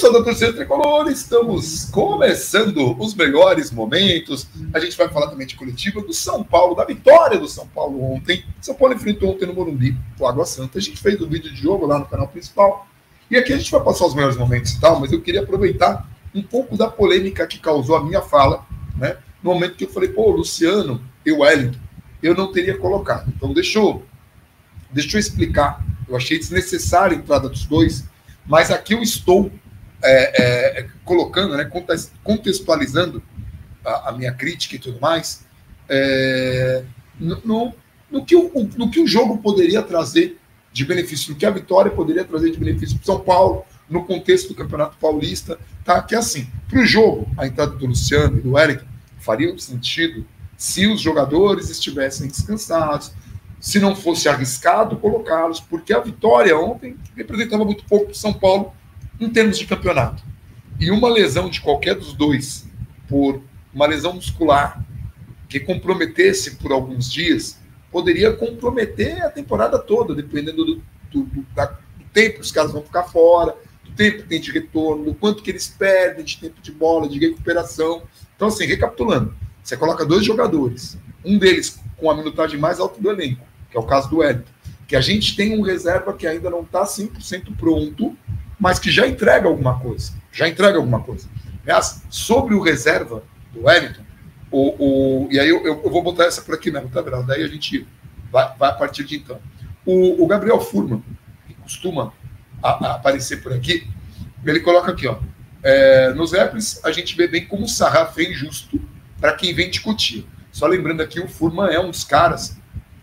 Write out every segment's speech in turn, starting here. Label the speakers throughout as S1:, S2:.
S1: da torcida tricolor, estamos começando os melhores momentos. A gente vai falar também de coletiva do São Paulo, da vitória do São Paulo ontem. São Paulo enfrentou ontem no Morumbi, o Água Santa. A gente fez o vídeo de jogo lá no canal principal. E aqui a gente vai passar os melhores momentos e tal, mas eu queria aproveitar um pouco da polêmica que causou a minha fala, né? No momento que eu falei, pô, Luciano e o Wellington, eu não teria colocado. Então deixa eu explicar. Eu achei desnecessária a entrada dos dois, mas aqui eu estou colocando, né, contextualizando a minha crítica e tudo mais, no que o jogo poderia trazer de benefício, no que a vitória poderia trazer de benefício para o São Paulo, no contexto do Campeonato Paulista, tá? Que assim, para o jogo, a entrada do Luciano e do Wellington faria sentido se os jogadores estivessem descansados, se não fosse arriscado colocá-los, porque a vitória ontem representava muito pouco para o São Paulo em termos de campeonato. E uma lesão de qualquer dos dois, por uma lesão muscular que comprometesse por alguns dias, poderia comprometer a temporada toda, dependendo do tempo que os caras vão ficar fora, do tempo que tem de retorno, do quanto que eles perdem de tempo de bola, de recuperação. Então, assim, recapitulando, você coloca dois jogadores, um deles com a minutagem mais alta do elenco, que é o caso do Wellington, que a gente tem um reserva que ainda não está 100% pronto, mas que já entrega alguma coisa. Aliás, sobre o reserva do Wellington, e aí eu vou botar essa por aqui mesmo, tá, Verão? Daí a gente vai a partir de então. O Gabriel Furman, que costuma aparecer por aqui, ele coloca aqui, ó, nos rappers a gente vê bem como o sarrafo é injusto para quem vem discutir. Só lembrando aqui, o Furman é um dos caras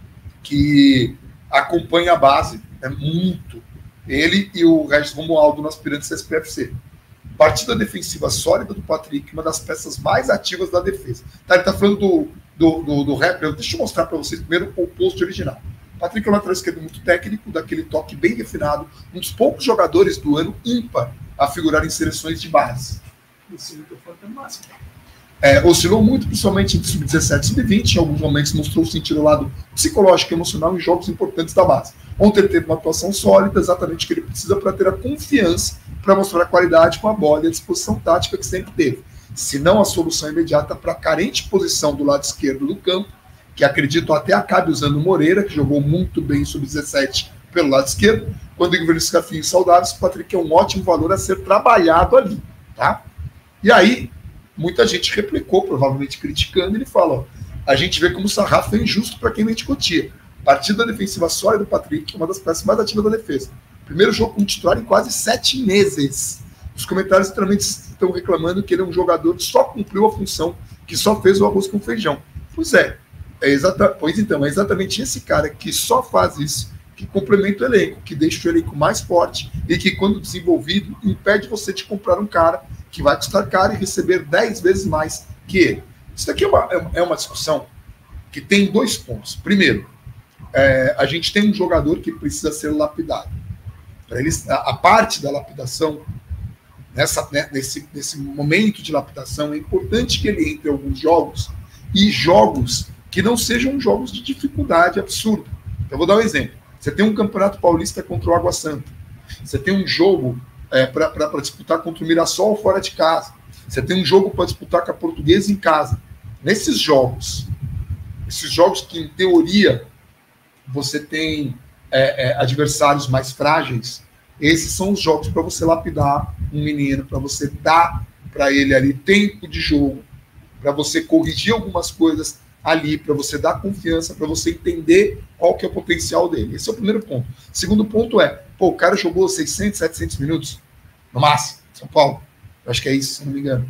S1: que acompanha a base, muito. Ele e o Regis Romualdo no Aspirantes SPFC. Partida defensiva sólida do Patrick, uma das peças mais ativas da defesa. Tá, ele tá falando do rapper. Deixa eu mostrar para vocês primeiro o post original. Patrick é um lateral esquerdo muito técnico, daquele toque bem refinado, um dos poucos jogadores do ano ímpar a figurar em seleções de base. Esse microfone tá máximo. Oscilou muito, principalmente entre sub-17 e sub-20. Em alguns momentos mostrou sentir o lado psicológico e emocional em jogos importantes da base. Ontem ele teve uma atuação sólida, exatamente o que ele precisa para ter a confiança para mostrar a qualidade com a bola e a disposição tática que sempre teve. Se não a solução imediata para a carente posição do lado esquerdo do campo, que acredito até acabe usando o Moreira, que jogou muito bem em sub-17 pelo lado esquerdo. Quando o Guilherme Scafinho saudáveis, o Patrick é um ótimo valor a ser trabalhado ali, tá? E aí, muita gente replicou, provavelmente criticando, e ele fala, ó, a gente vê como o sarrafo é injusto para quem nem discutia. Partida defensiva sólida do Patrick, uma das peças mais ativas da defesa. Primeiro jogo como titular em quase 7 meses. Os comentários literalmente estão reclamando que ele é um jogador que só cumpriu a função, que só fez o arroz com feijão. Pois é exatamente esse cara que só faz isso, que complementa o elenco, que deixa o elenco mais forte e que, quando desenvolvido, impede você de comprar um cara que vai custar caro e receber 10 vezes mais que ele. Isso daqui é uma discussão que tem dois pontos. Primeiro, a gente tem um jogador que precisa ser lapidado. Para ele, a parte da lapidação, nesse momento de lapidação, é importante que ele entre em alguns jogos, e jogos que não sejam jogos de dificuldade absurda. Eu vou dar um exemplo. Você tem um Campeonato Paulista contra o Água Santa. Você tem um jogo para disputar contra o Mirassol fora de casa. Você tem um jogo para disputar com a Portuguesa em casa. Nesses jogos, que em teoria você tem adversários mais frágeis, esses são os jogos para você lapidar um menino, para você dar para ele ali tempo de jogo, para você corrigir algumas coisas ali, para você dar confiança, para você entender qual que é o potencial dele. Esse é o primeiro ponto. Segundo ponto o cara jogou 600, 700 minutos, no máximo, São Paulo. Eu acho que é isso, se não me engano.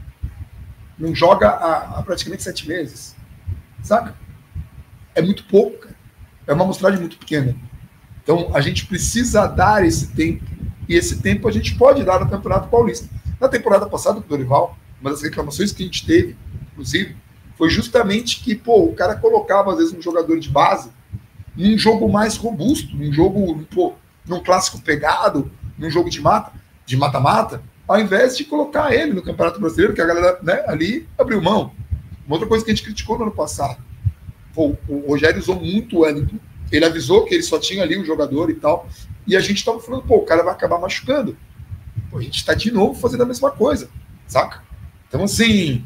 S1: Não joga há praticamente 7 meses. Saca? É muito pouco, cara. É uma amostragem muito pequena. Então, a gente precisa dar esse tempo, e esse tempo a gente pode dar no Campeonato Paulista. Na temporada passada, com o Dorival, uma das reclamações que a gente teve, inclusive, foi justamente que, o cara colocava, às vezes, um jogador de base num jogo mais robusto, num clássico pegado, num jogo de mata-mata, ao invés de colocar ele no Campeonato Brasileiro, que a galera, né, ali abriu mão. Uma outra coisa que a gente criticou no ano passado, o Rogério usou muito o Wellington. Ele avisou que ele só tinha ali um jogador e tal, e a gente estava falando, o cara vai acabar machucando. pô, a gente está de novo fazendo a mesma coisa, saca? Então, assim,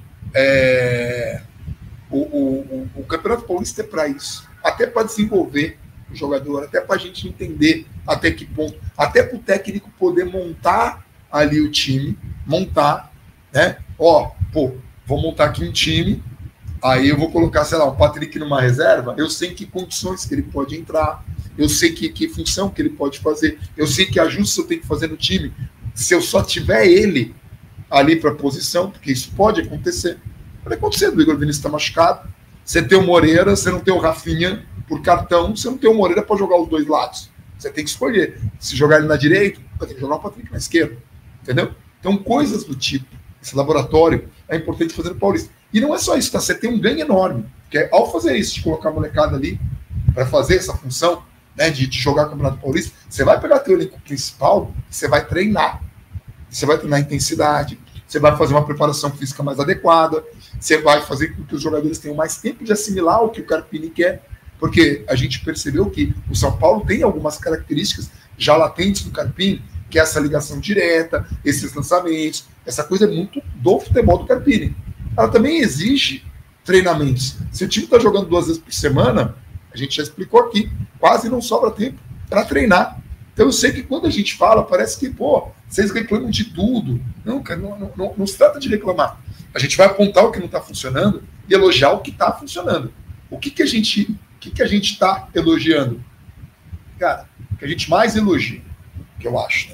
S1: o Campeonato Paulista é para isso, até para desenvolver o jogador, até para a gente entender até que ponto, até para o técnico poder montar ali o time, montar, né? Ó, pô, vou montar aqui um time, aí eu vou colocar, sei lá, o Patrick numa reserva, eu sei em que condições que ele pode entrar, eu sei que função que ele pode fazer, eu sei que ajustes eu tenho que fazer no time, se eu só tiver ele ali para a posição, porque isso pode acontecer. Pode acontecer, o Igor Vinícius está machucado, você tem o Moreira, você não tem o Rafinha por cartão, você não tem o Moreira para jogar os dois lados. Você tem que escolher. Se jogar ele na direita, vai ter que jogar o Patrick na esquerda. Entendeu? Então, coisas do tipo, esse laboratório é importante fazer no Paulista. E não é só isso, tá? Você tem um ganho enorme, que é, ao fazer isso, de colocar a molecada ali para fazer essa função, né, de jogar o Campeonato Paulista, você vai pegar teu elenco principal, você vai treinar. Você vai treinar intensidade, você vai fazer uma preparação física mais adequada, você vai fazer com que os jogadores tenham mais tempo de assimilar o que o Carpini quer, porque a gente percebeu que o São Paulo tem algumas características já latentes do Carpini, que é essa ligação direta, esses lançamentos, essa coisa é muito do futebol do Carpini. Ela também exige treinamentos. Se o time está jogando 2 vezes por semana, a gente já explicou aqui, quase não sobra tempo para treinar. Então eu sei que quando a gente fala, parece que, pô, vocês reclamam de tudo. Não, cara, não se trata de reclamar. A gente vai apontar o que não está funcionando e elogiar o que está funcionando. O que a gente está elogiando? Cara, o que a gente mais elogia, que eu acho,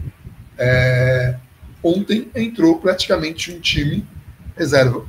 S1: né, ontem entrou praticamente um time reserva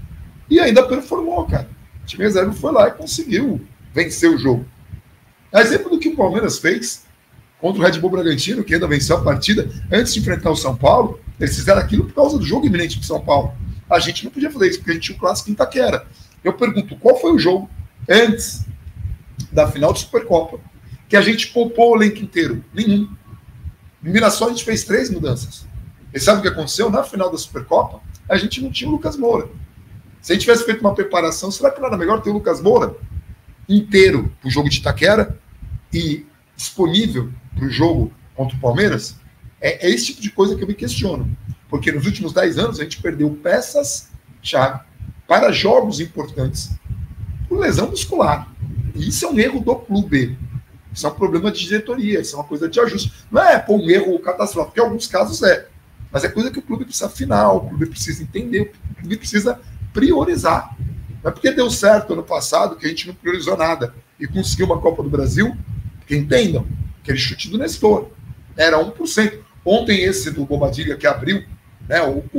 S1: e ainda performou, cara. O time reserva foi lá e conseguiu vencer o jogo. A exemplo do que o Palmeiras fez contra o Red Bull Bragantino, que ainda venceu a partida, antes de enfrentar o São Paulo, eles fizeram aquilo por causa do jogo iminente do São Paulo. A gente não podia fazer isso, porque a gente tinha o clássico em Itaquera. Eu pergunto, qual foi o jogo antes da final de Supercopa que a gente poupou o elenco inteiro? Nenhum. Em Mirassol a gente fez 3 mudanças. E sabe o que aconteceu? Na final da Supercopa, a gente não tinha o Lucas Moura. Se a gente tivesse feito uma preparação, será que não era melhor ter o Lucas Moura inteiro para o jogo de Itaquera e disponível para o jogo contra o Palmeiras? É esse tipo de coisa que eu me questiono. Porque nos últimos 10 anos a gente perdeu peças-chave para jogos importantes por lesão muscular. E isso é um erro do clube. Isso é um problema de diretoria, isso é uma coisa de ajuste. Não é um erro catastrófico, porque em alguns casos é. Mas é coisa que o clube precisa afinar, o clube precisa entender, o clube precisa priorizar. Não é porque deu certo ano passado que a gente não priorizou nada e conseguiu uma Copa do Brasil, que entendam, aquele chute do Nestor era 1%. Ontem esse do Bobadilha que abriu, né,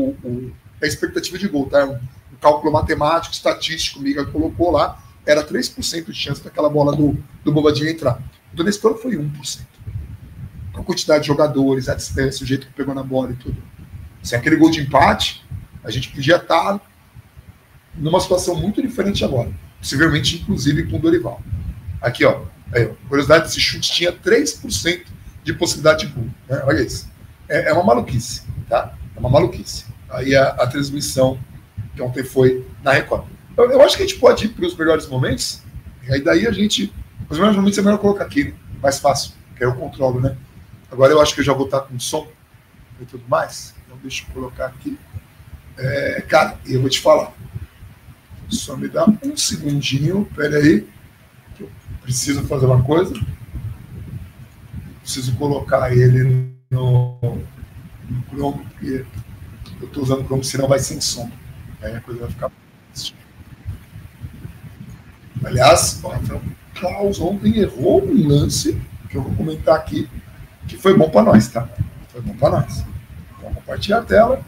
S1: a expectativa de gol, tá? Um cálculo matemático, estatístico, o Miguel colocou lá, era 3% de chance daquela bola do Bobadilha entrar. O do Nestor foi 1%. Com a quantidade de jogadores, a distância, o jeito que pegou na bola e tudo. Sem aquele gol de empate, a gente podia estar numa situação muito diferente agora. Possivelmente, inclusive, com o Dorival. Aqui, ó. Aí, curiosidade, esse chute tinha 3% de possibilidade de gol. Né? Olha isso. É uma maluquice, tá? É uma maluquice. Aí a transmissão que ontem foi na Record. Eu acho que a gente pode ir para os melhores momentos, e aí daí a gente... Os melhores momentos é melhor colocar aqui, né? Mais fácil, que aí eu controlo, né? Agora eu acho que eu já vou estar com som e tudo mais. Então deixa eu colocar aqui. Cara, eu vou te falar. Só me dá um segundinho, peraí. Que eu preciso fazer uma coisa. Preciso colocar ele no Chrome, porque eu estou usando o Chrome, senão vai sem som. Aí a coisa vai ficar... Aliás, o Rafael Klaus ontem errou um lance, que eu vou comentar aqui, que foi bom para nós, tá? Foi bom para nós. Vamos compartilhar a tela.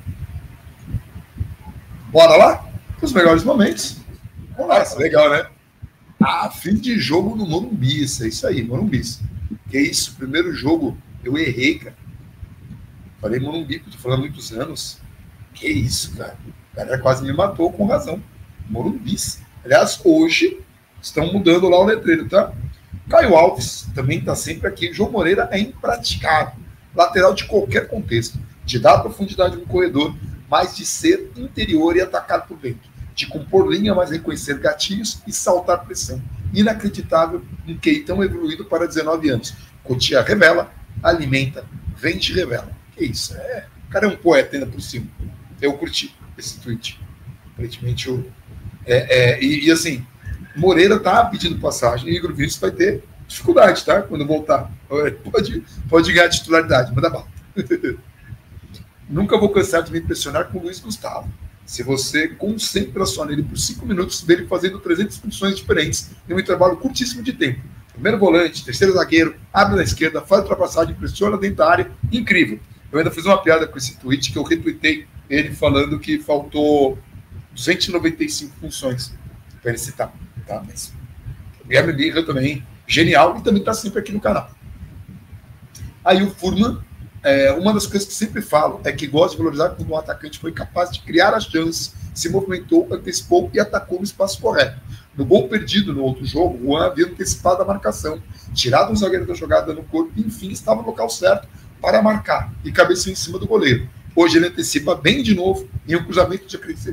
S1: Bora lá? Os melhores momentos. Vamos lá, legal, né? Fim de jogo no Morumbi, isso aí, Morumbi. Que isso, primeiro jogo, eu errei, cara. Falei Morumbi, que eu tô falando há muitos anos. Que isso, cara. O cara quase me matou com razão. Morumbi. Aliás, hoje estão mudando lá o letreiro, tá? Caio Alves também está sempre aqui. João Moreira é impraticável. Lateral de qualquer contexto. De dar profundidade no corredor, mas de ser interior e atacar por dentro. De compor linha, mas reconhecer gatilhos e saltar pressão. Inacreditável um QI tão evoluído para 19 anos. Cotia revela, alimenta, vende e revela. Que isso? O cara é um poeta ainda por cima. Eu curti esse tweet. Aparentemente, e assim, Moreira tá pedindo passagem e Igor Vinícius vai ter dificuldade, tá? Quando voltar. Pode ganhar titularidade, manda bala. Nunca vou cansar de me impressionar com o Luiz Gustavo. Se você concentra só nele por 5 minutos, dele fazendo 300 funções diferentes em um intervalo curtíssimo de tempo. Primeiro volante, terceiro zagueiro, abre na esquerda, faz ultrapassagem, pressiona dentro da área. Incrível. Eu ainda fiz uma piada com esse tweet que eu retuitei ele falando que faltou 295 funções para ele citar. Tá? Mas o Guilherme Birra também, genial, e também está sempre aqui no canal. Aí o Furman, uma das coisas que sempre falo é que gosta de valorizar quando um atacante foi capaz de criar as chances, se movimentou, antecipou e atacou no espaço correto. No gol perdido no outro jogo, o Juan havia antecipado a marcação, tirado um zagueiro da jogada no corpo e, enfim, estava no local certo para marcar e cabeceou em cima do goleiro. Hoje ele antecipa bem de novo em um cruzamento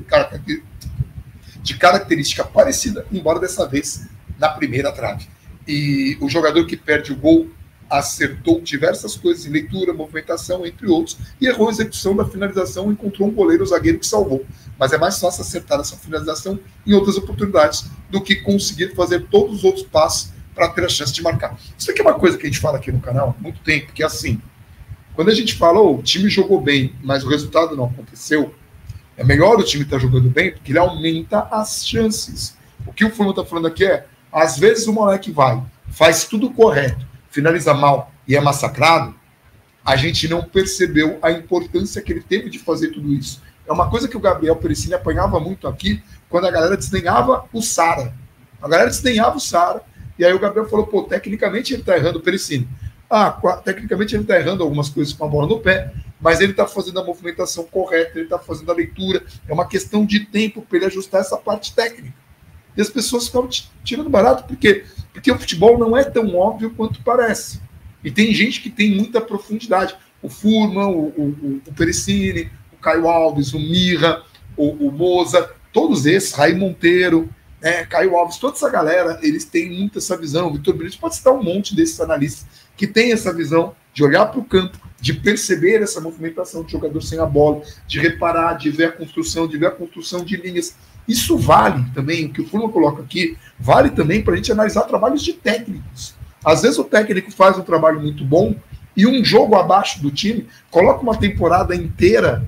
S1: de característica parecida, embora dessa vez na primeira trave. E o jogador que perde o gol acertou diversas coisas em leitura, movimentação, entre outros, e errou a execução da finalização e encontrou um goleiro, zagueiro que salvou. Mas é mais fácil acertar essa finalização em outras oportunidades do que conseguir fazer todos os outros passos para ter a chance de marcar. Isso aqui é uma coisa que a gente fala aqui no canal há muito tempo, que é assim, quando a gente fala, o time jogou bem, mas o resultado não aconteceu, é melhor o time estar jogando bem, porque ele aumenta as chances. O que o Furman está falando aqui às vezes o moleque faz tudo correto, finaliza mal e é massacrado, a gente não percebeu a importância que ele teve de fazer tudo isso. É uma coisa que o Gabriel Perissini apanhava muito aqui, quando a galera desdenhava o Sara. A galera desdenhava o Sara, e aí o Gabriel falou, tecnicamente ele está errando o Perissini. Tecnicamente ele está errando algumas coisas com a bola no pé, mas ele está fazendo a movimentação correta, ele está fazendo a leitura, é uma questão de tempo para ele ajustar essa parte técnica. E as pessoas ficam tirando barato, porque o futebol não é tão óbvio quanto parece. E tem gente que tem muita profundidade. O Furman, o Perissini, o Caio Alves, o Mirra, o Moza, todos esses, Raí Monteiro, Caio Alves, toda essa galera, eles têm muito essa visão. O Vitor Benítez pode citar um monte desses analistas que tem essa visão de olhar para o campo, de perceber essa movimentação de jogador sem a bola, de reparar, de ver a construção de linhas. Isso vale também, o que o Furman coloca aqui, vale também para a gente analisar trabalhos de técnicos. Às vezes o técnico faz um trabalho muito bom e um jogo abaixo do time coloca uma temporada inteira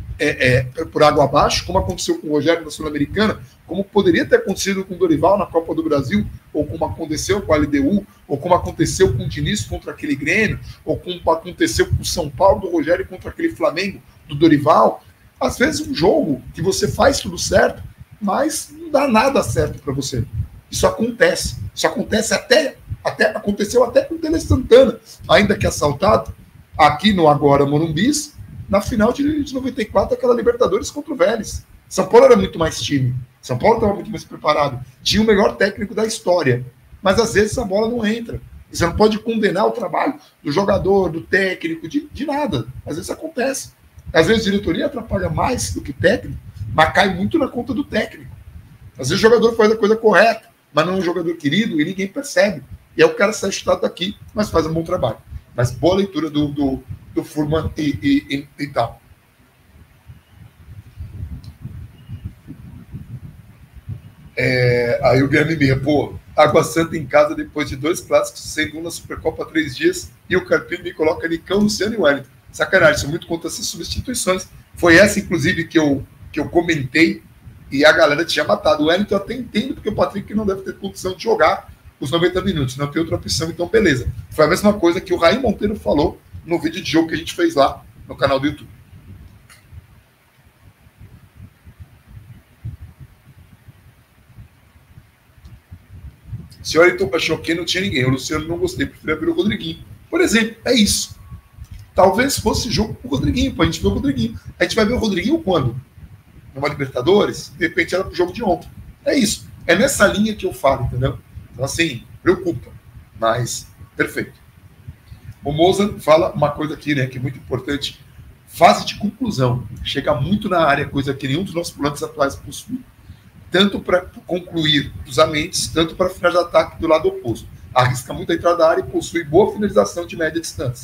S1: por água abaixo, como aconteceu com o Rogério na Sul-Americana, como poderia ter acontecido com o Dorival na Copa do Brasil, ou como aconteceu com a LDU, ou como aconteceu com o Diniz contra aquele Grêmio, ou como aconteceu com o São Paulo do Rogério contra aquele Flamengo do Dorival. Às vezes um jogo que você faz tudo certo, mas não dá nada certo para você. Isso acontece. Isso acontece aconteceu até com o Tele Santana, ainda que assaltado, aqui no Agora Morumbis, na final de 94, aquela Libertadores contra o Vélez. São Paulo era muito mais time. São Paulo estava muito mais preparado. Tinha o melhor técnico da história. Mas às vezes a bola não entra. E você não pode condenar o trabalho do jogador, do técnico, de nada. Às vezes acontece. Às vezes a diretoria atrapalha mais do que técnico, mas cai muito na conta do técnico. Às vezes o jogador faz a coisa correta, mas não é um jogador querido e ninguém percebe. E aí o cara sai chutado daqui, mas faz um bom trabalho. Mas boa leitura do Furman e tal. Aí o Guilherme Mirra, Água Santa em casa depois de 2 clássicos, sendo um na Supercopa 3 dias, e o Carpini me coloca Nicão, Luciano e Wellington. Sacanagem, são muito contra essas substituições. Foi essa, inclusive, que eu comentei, e a galera tinha matado. O Wellington eu até entendo, porque o Patrick não deve ter condição de jogar os 90 minutos, não tem outra opção, então beleza. Foi a mesma coisa que o Raí Monteiro falou no vídeo de jogo que a gente fez lá no canal do YouTube. Se o Wellington achou que não tinha ninguém, o Luciano não gostei, preferia ver o Rodriguinho. Por exemplo, é isso. Talvez fosse jogo com o Rodriguinho, pra gente ver o Rodriguinho. A gente vai ver o Rodriguinho quando? Numa Libertadores? De repente era pro jogo de ontem. É isso. É nessa linha que eu falo, entendeu? Então, assim, preocupa. Mas, perfeito. O Moza fala uma coisa aqui, né, que é muito importante. Fase de conclusão. Chega muito na área, coisa que nenhum dos nossos volantes atuais possui. Tanto para concluir cruzamentos, tanto para finalizar ataque do lado oposto. Arrisca muito a entrada da área e possui boa finalização de média distância.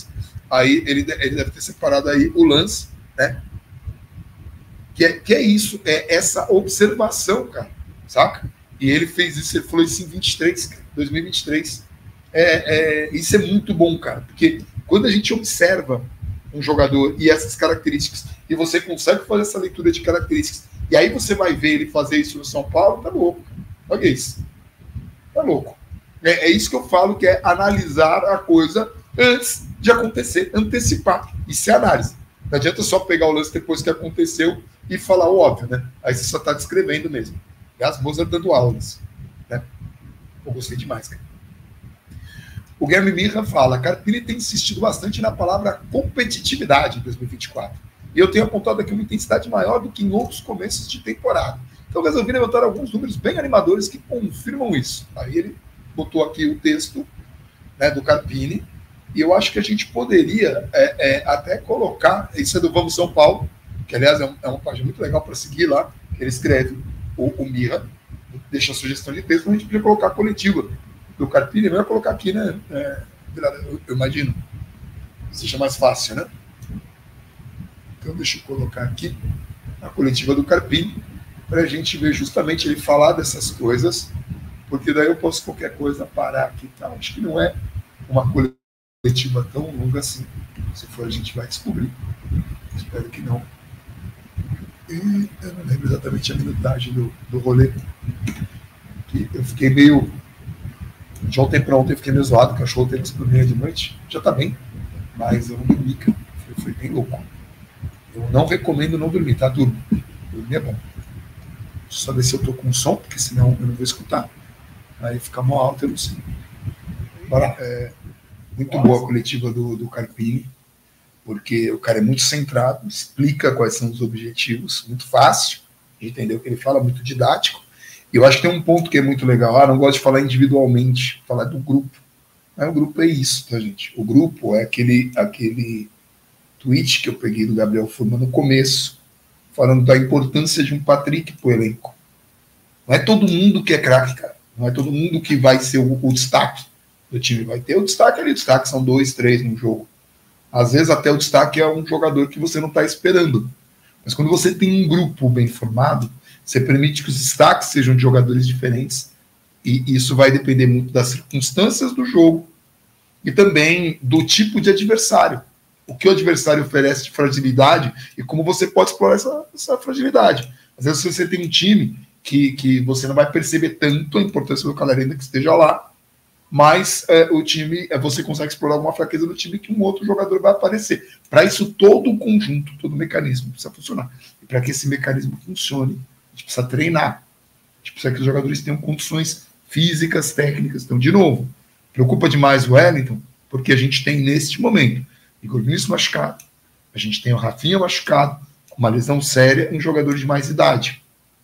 S1: Aí ele deve ter separado aí o lance, né? Que é isso, é essa observação, cara, saca? E ele fez isso, ele falou isso em 2023. Isso é muito bom, cara, porque quando a gente observa um jogador e essas características, e você consegue fazer essa leitura de características, e aí você vai ver ele fazer isso no São Paulo, tá louco. Olha isso. Tá louco. É isso que eu falo, que é analisar a coisa antes de acontecer, antecipar. Isso é análise. Não adianta só pegar o lance depois que aconteceu e falar o óbvio, né? Aí você só está descrevendo mesmo. Gas Mozart dando aulas. Né? Eu gostei demais, cara. O Guilherme Mirra fala, Carpini tem insistido bastante na palavra competitividade em 2024. E eu tenho apontado aqui uma intensidade maior do que em outros começos de temporada. Então resolvi levantar alguns números bem animadores que confirmam isso. Aí ele botou aqui o texto, né, do Carpini, e eu acho que a gente poderia até colocar, isso é do Vamos São Paulo, que aliás é uma página muito legal para seguir lá, ele escreve o Mirra, deixa a sugestão de texto, a gente podia colocar a coletiva do Carpini, vai colocar aqui, né? Eu imagino, seja mais fácil, né? Então deixa eu colocar aqui a coletiva do Carpini, para a gente ver justamente ele falar dessas coisas, porque daí eu posso qualquer coisa parar aqui e tal. Acho que não é uma coletiva tão longa assim. Se for, a gente vai descobrir. Espero que não. E eu não lembro exatamente a minutagem do rolê. Que eu fiquei meio... De ontem para ontem eu fiquei meio zoado, o cachorro teve esse meia de noite. Já tá bem, mas eu não dormi, cara. Foi bem louco. Eu não recomendo não dormir, tá? Dormir é bom. Só ver se eu tô com som, porque senão eu não vou escutar. Aí fica mó alto, eu não sei. Bora. Muito boa a coletiva do Carpini, porque o cara é muito centrado, explica quais são os objetivos, muito fácil de entender o que ele fala, muito didático. E eu acho que tem um ponto que é muito legal. Não gosto de falar individualmente, falar do grupo. Mas o grupo é isso, tá, gente? O grupo é aquele tweet que eu peguei do Gabriel Furman no começo, falando da importância de um Patrick pro elenco. Não é todo mundo que é craque, cara. Não é todo mundo que vai ser o destaque do time. Vai ter o destaque ali, o destaque são 2, 3 no jogo. Às vezes até o destaque é um jogador que você não está esperando. Mas quando você tem um grupo bem formado, você permite que os destaques sejam de jogadores diferentes, e isso vai depender muito das circunstâncias do jogo e também do tipo de adversário. O que o adversário oferece de fragilidade e como você pode explorar essa fragilidade. Às vezes você tem um time que você não vai perceber tanto a importância do cara ainda que esteja lá, mas o time, você consegue explorar alguma fraqueza do time que um outro jogador vai aparecer. Para isso, todo o conjunto, todo o mecanismo precisa funcionar. E para que esse mecanismo funcione, a gente precisa treinar. A gente precisa que os jogadores tenham condições físicas, técnicas. Então, de novo, preocupa demais o Wellington, porque a gente tem, neste momento, Igor Vinícius machucado, a gente tem o Rafinha machucado, com uma lesão séria, um jogador de mais idade.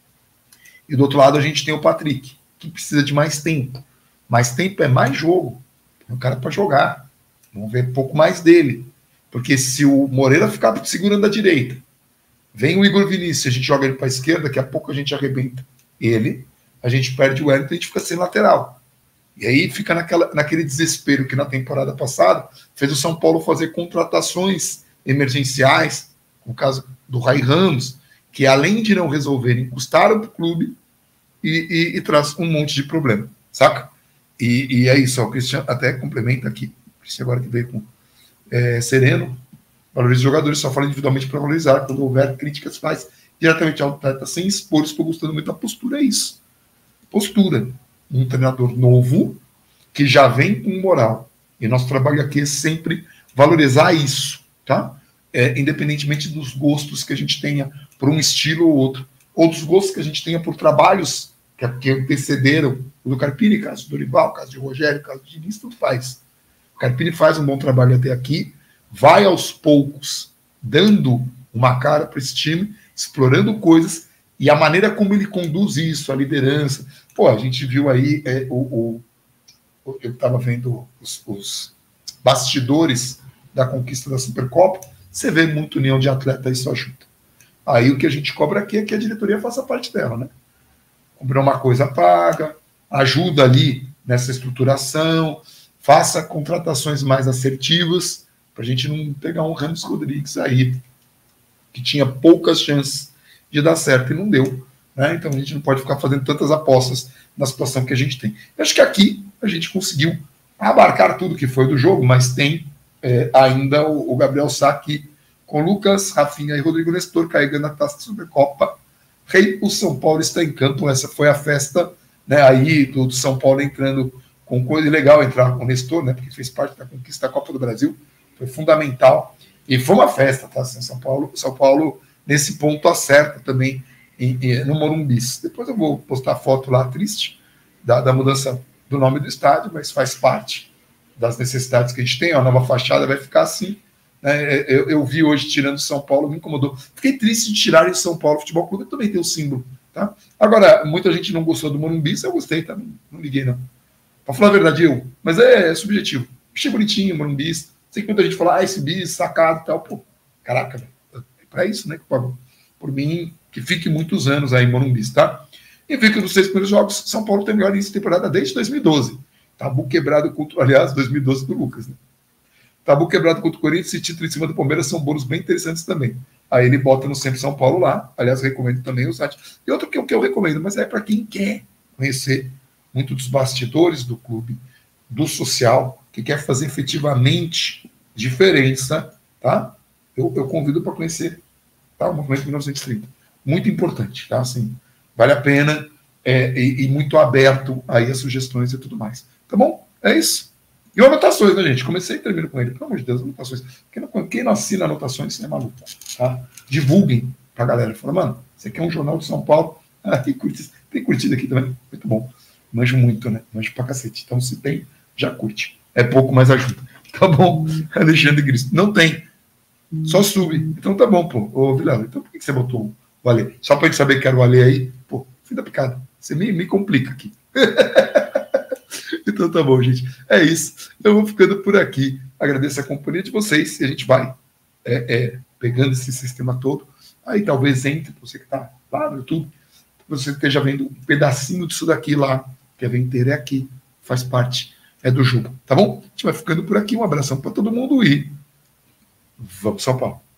S1: E do outro lado, a gente tem o Patrick, que precisa de mais tempo. Mais tempo é mais jogo. É um cara para jogar. Vamos ver um pouco mais dele. Porque se o Moreira ficar segurando a direita, vem o Igor Vinícius, a gente joga ele para a esquerda, daqui a pouco a gente arrebenta ele, a gente perde o Wellington e a gente fica sem lateral. E aí fica naquele desespero que na temporada passada fez o São Paulo fazer contratações emergenciais, no caso do Rai Ramos, que além de não resolverem, custaram para o clube e traz um monte de problema, saca? E é isso, ó, o Cristian até complementa aqui, o Cristian agora que veio com Sereno, valoriza os jogadores, só fala individualmente para valorizar, quando houver críticas faz diretamente ao atleta sem expor, estou gostando muito da postura, é isso. Postura. Um treinador novo, que já vem com moral. E nosso trabalho aqui é sempre valorizar isso, tá? Independentemente dos gostos que a gente tenha por um estilo ou outro, ou dos gostos que a gente tenha por trabalhos que antecederam o do Carpini, caso do Dorival, caso de Rogério, caso de Diniz, tudo faz. O Carpini faz um bom trabalho até aqui, vai aos poucos dando uma cara para esse time, explorando coisas, e a maneira como ele conduz isso, a liderança. Pô, a gente viu aí, eu estava vendo os bastidores da conquista da Supercopa, você vê muito união de atleta e só ajuda. Aí o que a gente cobra aqui é que a diretoria faça parte dela, né? Comprar uma coisa paga, ajuda ali nessa estruturação, faça contratações mais assertivas, para a gente não pegar um Ramos Rodrigues aí, que tinha poucas chances de dar certo e não deu. Né? Então a gente não pode ficar fazendo tantas apostas na situação que a gente tem. Eu acho que aqui a gente conseguiu abarcar tudo que foi do jogo, mas tem ainda o Gabriel Sá aqui com Lucas, Rafinha e Rodrigo Nestor carregando a taça da Supercopa. Rei, o São Paulo está em campo. Essa foi a festa, né, aí do São Paulo entrando com coisa legal, entrar com o Nestor, né, porque fez parte da conquista da Copa do Brasil, foi fundamental. E foi uma festa, tá? Assim, São Paulo, nesse ponto, acerta também no Morumbi. Depois eu vou postar foto lá, triste, da mudança do nome do estádio, mas faz parte das necessidades que a gente tem. A nova fachada vai ficar assim. Né? Eu vi hoje tirando São Paulo, me incomodou. Fiquei triste de tirarem São Paulo Futebol Clube, também tem o símbolo. Tá? Agora, muita gente não gostou do Morumbi, eu gostei, tá? Não liguei, não. Pra falar a verdade, mas é subjetivo. Achei bonitinho, Morumbi. Sei que muita gente fala, esse bis, sacado e tal. Pô, caraca, é pra isso, né? Por mim, que fique muitos anos aí em Morumbi, tá? E vi que nos 6 primeiros jogos, São Paulo tem melhor início de temporada desde 2012. Tabu quebrado contra, aliás, 2012 do Lucas, né? Tabu quebrado contra o Corinthians e título em cima do Palmeiras são bônus bem interessantes também. Aí ele bota no Sempre São Paulo lá. Aliás, recomendo também o site. E outro que eu recomendo, mas é para quem quer conhecer muito dos bastidores do clube, do social, que quer fazer efetivamente diferença, tá? Eu convido para conhecer, tá? O Movimento 1930. Muito importante, tá? Assim, vale a pena e muito aberto aí a sugestões e tudo mais. Tá bom? É isso. E anotações, né, gente? Comecei e termino com ele. Pelo amor de Deus, anotações. Quem não assina anotações, isso é maluco. Tá? Divulguem pra galera. Fala, mano, você quer um jornal de São Paulo? Tem curtido aqui também. Muito bom. Manjo muito, né? Manjo pra cacete. Então, se tem, já curte. É pouco, mas ajuda. Tá bom? Alexandre Cristo. Não tem. Só sube. Então tá bom, pô. Ô, Vilela, então por que você botou o Ale? Só pra gente saber que era o Ale aí? Pô, fim da picada. Você me complica aqui. Então tá bom, gente. É isso. Eu vou ficando por aqui. Agradeço a companhia de vocês e a gente vai pegando esse sistema todo. Aí talvez entre, você que tá lá no YouTube, você esteja vendo um pedacinho disso daqui lá, que a ver inteiro é aqui, faz parte do jogo. Tá bom? A gente vai ficando por aqui. Um abração para todo mundo e vamos São Paulo.